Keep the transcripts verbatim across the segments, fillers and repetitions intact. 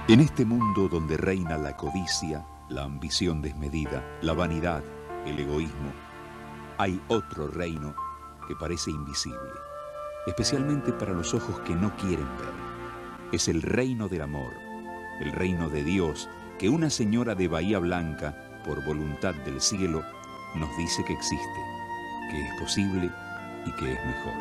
En este mundo donde reina la codicia, la ambición desmedida, la vanidad, el egoísmo, hay otro reino que parece invisible, especialmente para los ojos que no quieren ver. Es el reino del amor, el reino de Dios, que una señora de Bahía Blanca, por voluntad del cielo, nos dice que existe, que es posible y que es mejor.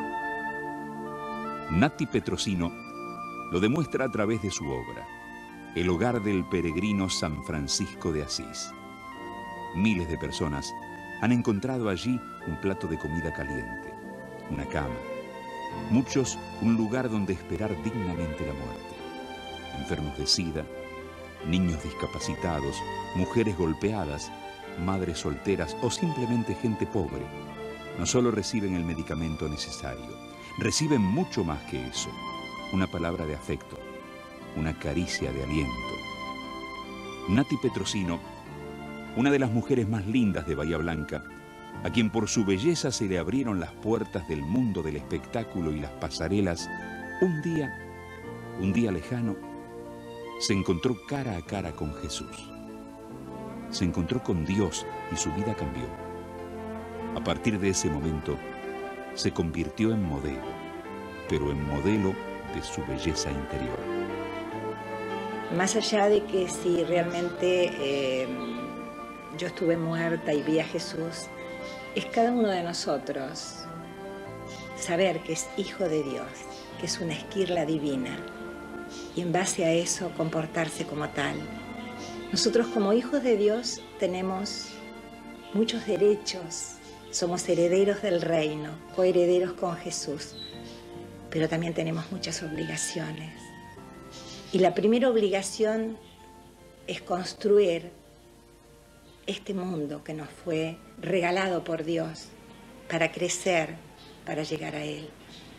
Nati Petrosino lo demuestra a través de su obra, el hogar del peregrino San Francisco de Asís. Miles de personas han encontrado allí un plato de comida caliente, una cama, muchos un lugar donde esperar dignamente la muerte. Enfermos de sida, niños discapacitados, mujeres golpeadas, madres solteras o simplemente gente pobre, no solo reciben el medicamento necesario, reciben mucho más que eso, una palabra de afecto, una caricia de aliento. Nati Petrosino, una de las mujeres más lindas de Bahía Blanca, a quien por su belleza se le abrieron las puertas del mundo del espectáculo y las pasarelas, un día, un día lejano, se encontró cara a cara con Jesús. Se encontró con Dios y su vida cambió. A partir de ese momento, se convirtió en modelo, pero en modelo de su belleza interior. Más allá de que si realmente eh, yo estuve muerta y vi a Jesús, es cada uno de nosotros saber que es hijo de Dios, que es una esquirla divina, y en base a eso comportarse como tal. Nosotros como hijos de Dios tenemos muchos derechos, somos herederos del reino, coherederos con Jesús, pero también tenemos muchas obligaciones. Y la primera obligación es construir este mundo que nos fue regalado por Dios para crecer, para llegar a Él.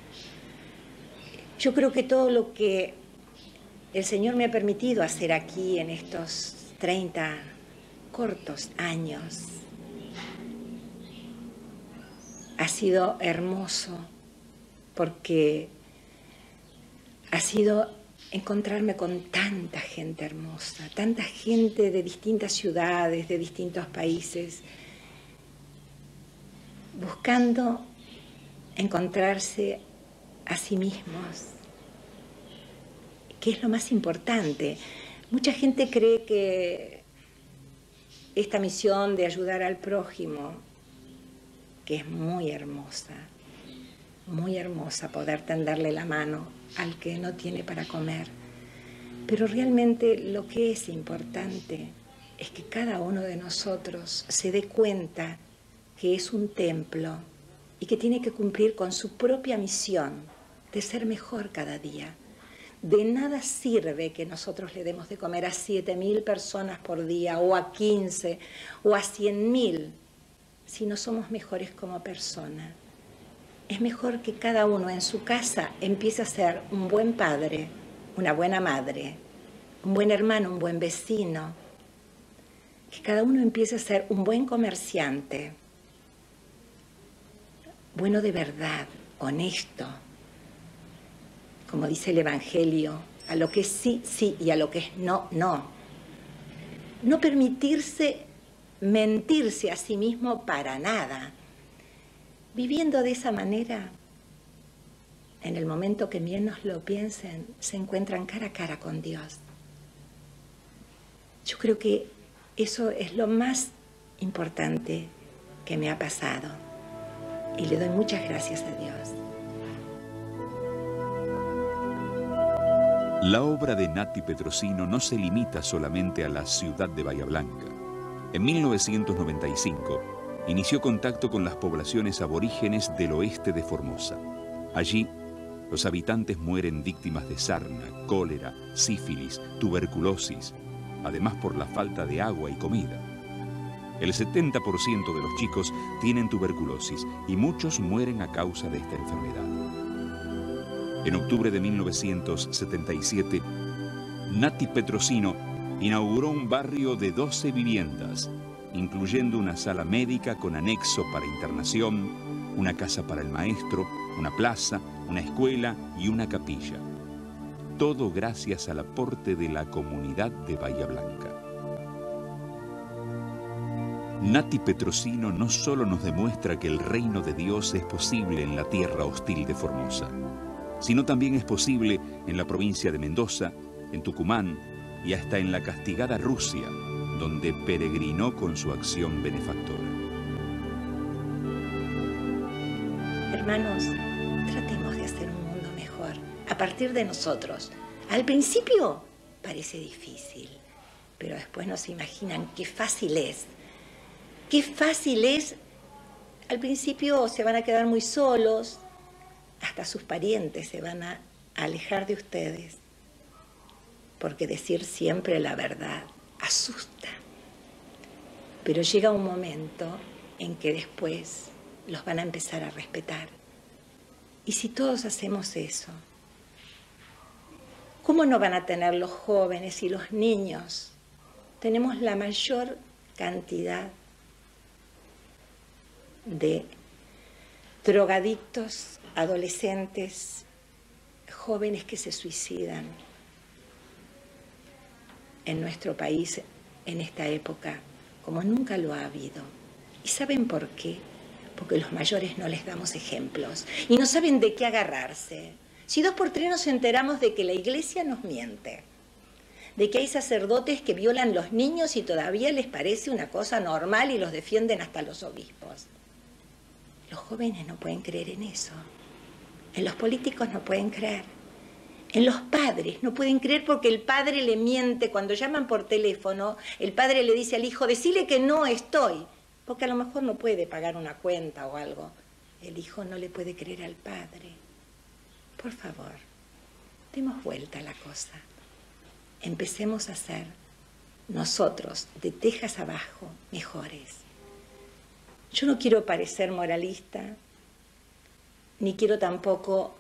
Yo creo que todo lo que el Señor me ha permitido hacer aquí en estos treinta cortos años ha sido hermoso, porque ha sido encontrarme con tanta gente hermosa, tanta gente de distintas ciudades, de distintos países, buscando encontrarse a sí mismos, que es lo más importante. Mucha gente cree que esta misión de ayudar al prójimo, que es muy hermosa, muy hermosa poder tenderle la mano al que no tiene para comer. Pero realmente lo que es importante es que cada uno de nosotros se dé cuenta que es un templo y que tiene que cumplir con su propia misión de ser mejor cada día. De nada sirve que nosotros le demos de comer a siete mil personas por día, o a quince, o a cien mil, si no somos mejores como personas. Es mejor que cada uno en su casa empiece a ser un buen padre, una buena madre, un buen hermano, un buen vecino. Que cada uno empiece a ser un buen comerciante, bueno de verdad, honesto. Como dice el Evangelio, a lo que es sí, sí, y a lo que es no, no. No permitirse mentirse a sí mismo para nada. Viviendo de esa manera, en el momento que menos lo piensen, se encuentran cara a cara con Dios. Yo creo que eso es lo más importante que me ha pasado. Y le doy muchas gracias a Dios. La obra de Nati Petrosino no se limita solamente a la ciudad de Bahía Blanca. En mil novecientos noventa y cinco, inició contacto con las poblaciones aborígenes del oeste de Formosa. Allí, los habitantes mueren víctimas de sarna, cólera, sífilis, tuberculosis, además por la falta de agua y comida. El setenta por ciento de los chicos tienen tuberculosis y muchos mueren a causa de esta enfermedad. En octubre de mil novecientos setenta y siete, Nati Petrosino inauguró un barrio de doce viviendas, incluyendo una sala médica con anexo para internación, una casa para el maestro, una plaza, una escuela y una capilla. todo gracias al aporte de la comunidad de Bahía Blanca. Nati Petrosino no solo nos demuestra que el reino de Dios es posible en la tierra hostil de Formosa, sino también es posible en la provincia de Mendoza, en Tucumán y hasta en la castigada Rusia, donde peregrinó con su acción benefactora. Hermanos, tratemos de hacer un mundo mejor a partir de nosotros. Al principio parece difícil, pero después no se imaginan qué fácil es. Qué fácil es. Al principio se van a quedar muy solos, hasta sus parientes se van a alejar de ustedes, porque decir siempre la verdad asusta. Pero llega un momento en que después los van a empezar a respetar. Y si todos hacemos eso, ¿cómo no van a tener los jóvenes y los niños? Tenemos la mayor cantidad de drogadictos, adolescentes, jóvenes que se suicidan en nuestro país en esta época, como nunca lo ha habido. ¿Y saben por qué? Porque los mayores no les damos ejemplos y no saben de qué agarrarse. Si dos por tres nos enteramos de que la iglesia nos miente, de que hay sacerdotes que violan los niños y todavía les parece una cosa normal y los defienden hasta los obispos. Los jóvenes no pueden creer en eso. En los políticos no pueden creer. En los padres no pueden creer porque el padre le miente. Cuando llaman por teléfono, el padre le dice al hijo, decile que no estoy, porque a lo mejor no puede pagar una cuenta o algo. El hijo no le puede creer al padre. Por favor, demos vuelta a la cosa. Empecemos a ser nosotros, de tejas abajo, mejores. Yo no quiero parecer moralista, ni quiero tampoco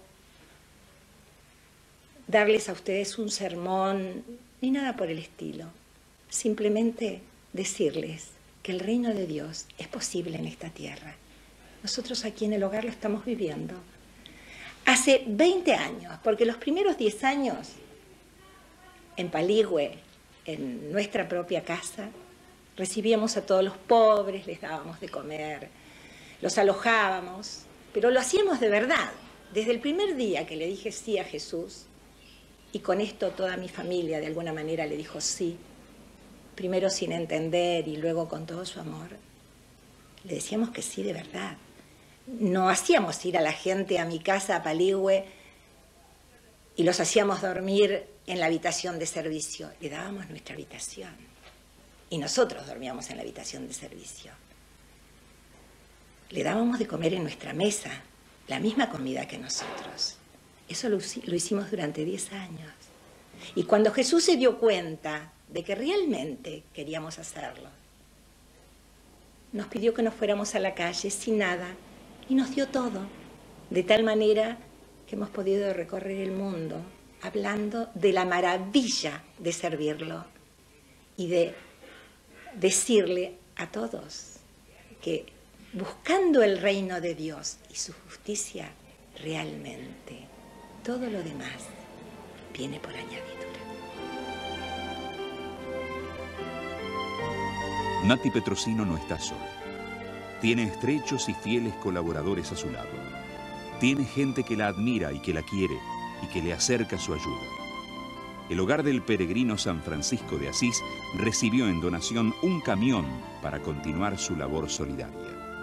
darles a ustedes un sermón, ni nada por el estilo. Simplemente decirles que el reino de Dios es posible en esta tierra. Nosotros aquí en el hogar lo estamos viviendo. Hace veinte años, porque los primeros diez años en Paligüe, en nuestra propia casa, recibíamos a todos los pobres, les dábamos de comer, los alojábamos, pero lo hacíamos de verdad. Desde el primer día que le dije sí a Jesús, y con esto toda mi familia de alguna manera le dijo sí, primero sin entender y luego con todo su amor, le decíamos que sí de verdad. No hacíamos ir a la gente a mi casa, a Paligüe, y los hacíamos dormir en la habitación de servicio. Le dábamos nuestra habitación. Y nosotros dormíamos en la habitación de servicio. Le dábamos de comer en nuestra mesa, la misma comida que nosotros. Eso lo, lo hicimos durante diez años. Y cuando Jesús se dio cuenta de que realmente queríamos hacerlo, nos pidió que nos fuéramos a la calle sin nada y nos dio todo. De tal manera que hemos podido recorrer el mundo hablando de la maravilla de servirlo y de decirle a todos que buscando el reino de Dios y su justicia, realmente todo lo demás viene por añadidura. Nati Petrosino no está sola. Tiene estrechos y fieles colaboradores a su lado. Tiene gente que la admira y que la quiere y que le acerca su ayuda. El Hogar del Peregrino San Francisco de Asís recibió en donación un camión para continuar su labor solidaria.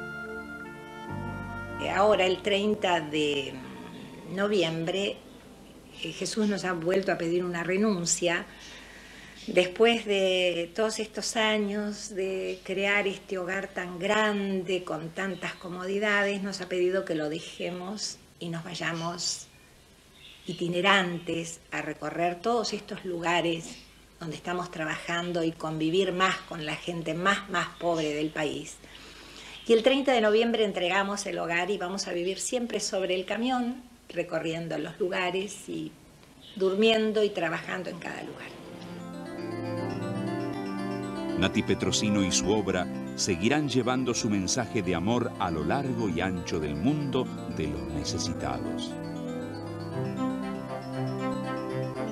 Ahora, el treinta de noviembre, Jesús nos ha vuelto a pedir una renuncia. Después de todos estos años de crear este hogar tan grande, con tantas comodidades, nos ha pedido que lo dejemos y nos vayamos itinerantes a recorrer todos estos lugares donde estamos trabajando y convivir más con la gente más, más pobre del país. Y el treinta de noviembre entregamos el hogar y vamos a vivir siempre sobre el camión, recorriendo los lugares y durmiendo y trabajando en cada lugar. Nati Petrosino y su obra seguirán llevando su mensaje de amor a lo largo y ancho del mundo de los necesitados.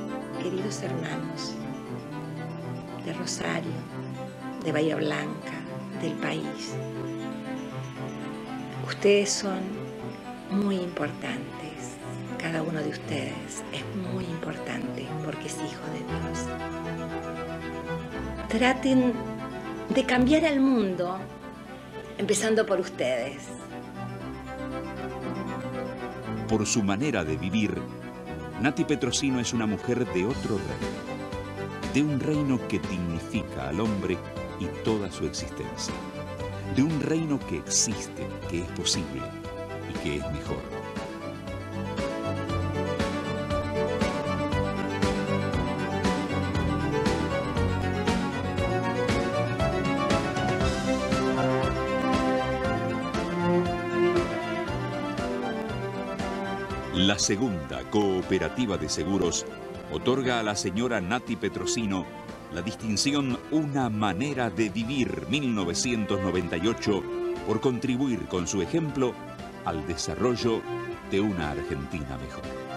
queridos hermanos de Rosario, de Bahía Blanca, del país. Ustedes son muy importantes. Cada uno de ustedes es muy importante porque es hijo de Dios. Traten de cambiar el mundo, empezando por ustedes. Por su manera de vivir, Nati Petrosino es una mujer de otro reino, de un reino que dignifica al hombre y toda su existencia, de un reino que existe, que es posible y que es mejor. La segunda cooperativa de seguros otorga a la señora Nati Petrosino la distinción Una Manera de Vivir mil novecientos noventa y ocho por contribuir con su ejemplo al desarrollo de una Argentina mejor.